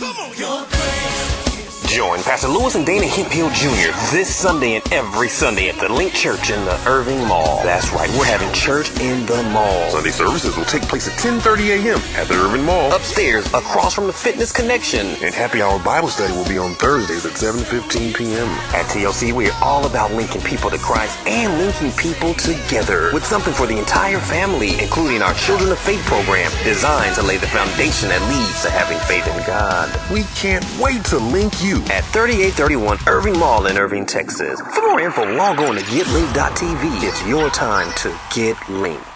Join Pastor Lewis and Dana Hemphill Jr. this Sunday and every Sunday at the Link Church in the Irving Mall. That's right, we're having church in the mall. Sunday services will take place at 10:30 a.m. at the Irving Mall. Upstairs, across from the Fitness Connection. And Happy Hour Bible Study will be on Thursdays at 7:15 p.m. At TLC, we're all about linking people to Christ and linking people together with something for the entire family, including our Children of Faith program, designed to lay the foundation that leads to having faith in God. We can't wait to link you at 3831 Irving Mall in Irving, Texas. For more info, log on to getlink.tv. It's your time to get linked.